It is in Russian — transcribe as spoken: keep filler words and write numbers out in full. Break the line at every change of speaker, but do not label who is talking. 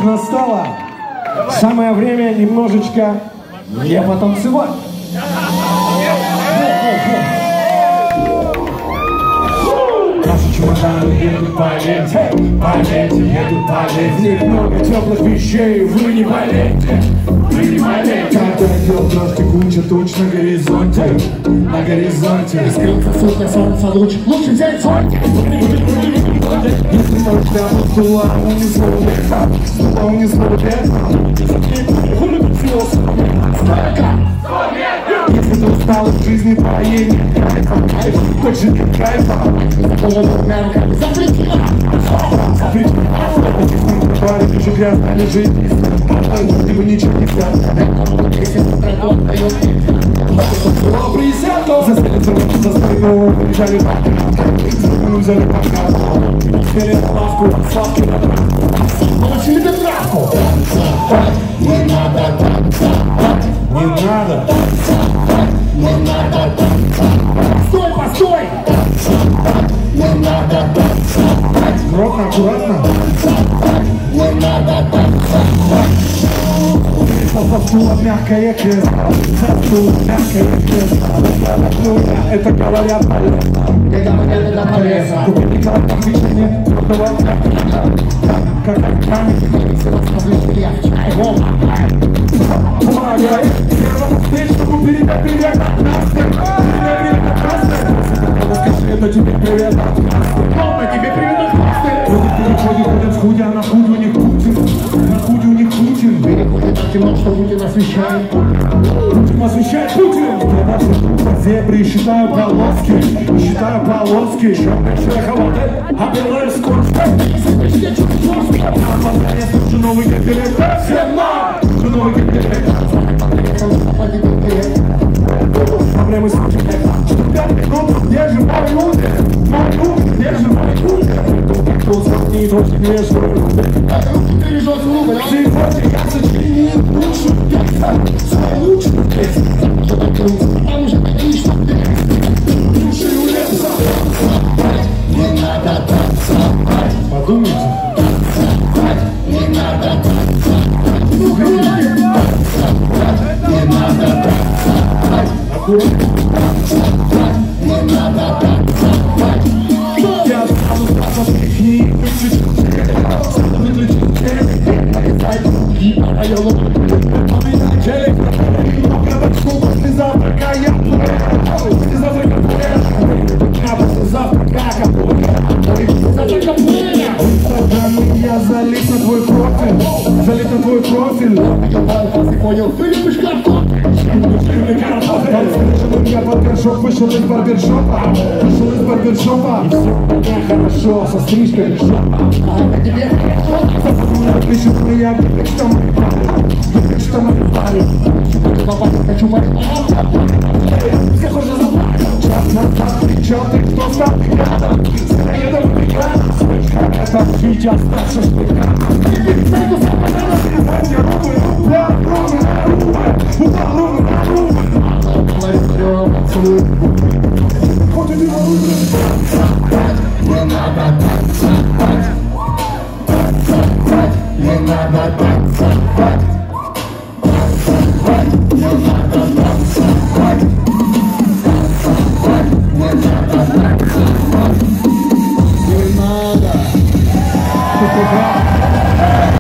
Настало самое время немножечко не потанцевать. Наши чемоданы едут по ленте, по ленте, едут по ленте. В них много теплых вещей, вы не болейте, вы не болейте. Когда идет дождь, текуча туч на горизонте, на горизонте.
Искрится сутка, солнце луч, лучше взять зонтик.
Если ночь пустула, унесло лето, снова унесло лето. Если ты устал от жизни твоей, нет кайфа, кайфа, хочешь нет кайфа.
Запретила!
Запретила! Твари, ты же грязно лежит, ты бы ничего не взял. Присяду! Застрелиться, за спину, взяли пакет, взяли пакет. Сели на лавку, славки надо. Получили тебе травку!
Не надо танцевать!
Не надо!
Не надо танцевать!
Стой, постой!
Не надо танцевать!
Аккуратно, аккуратно!
Не надо танцевать!
За стул мягкое кресло, за стул мягкое кресло. Это говорят полезно.
Не говорят, это полезно.
Купили карты в вишне, крутого как камень. Помогай, первому встречному передать привет от нас. Скажи, это тебе привет от нас. Мама, тебе привет от нас. Люди переходят, ходят в худе, а на худе у них Путин. На худе у них Путин.
Переходит так темно, что Путин освещает.
Путин освещает Путин. Я наши зебры считаю полоски. Считаю полоски. Шехова, а белая скоростка. Я слышу новый капелек. Всем на! Новый капелек. Проблемы с этим. Что пять минут, держим мою, мою, держим мою. Кто звонит, очень вежливый.
Пережжет лук,
Сегодня я сочинил лучшую песню, свою лучшую песню.
а уже отлично.
Лучшую лесу.
Не надо танцевать!
Подумайте.
Не надо танцевать!
Ну, громче.
Не надо танцевать! Не надо танцевать!
Я сразу спрашиваю техник, выключить, выключить телек,
И поел
поменять телек, я почему после завтрака я после завтрака я после завтрака
завтрака пуля!
Инстаграм, я залип на твой профиль, залип на твой профиль.
Ты понял? Ты любишь картофель!
Я барбершоп, вышел из барбершопа, вышел из барбершопа. Все у меня хорошо, со стрижкой жопа.
А тебе
Пишет меня, что мы, что мы пали.
папа, хочу мать.
Всех уже забрали. Час назад кричал, ты кто стал рядом? Следом прекрасно. Это сейчас наша шпика. Теперь зайду с тобой, надо сказать, я руку, я руку, я руку, руку, я руку. Вот и
Не надо танцевать! Танцевать! Не надо